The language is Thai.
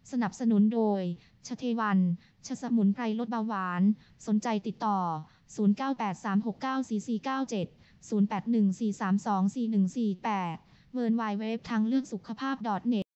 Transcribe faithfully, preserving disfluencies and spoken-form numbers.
สนับสนุนโดยชเทวันชสมุนไพรลดเบาหวานสนใจติดต่อศูนย์ เก้า แปด สาม หก เก้า สี่ สี่ เก้า เจ็ด ศูนย์ แปด หนึ่ง สี่ สาม สอง สี่ หนึ่ง สี่ แปด เวิร์ลด์ไวด์เว็บทางเลือกสุขภาพ .net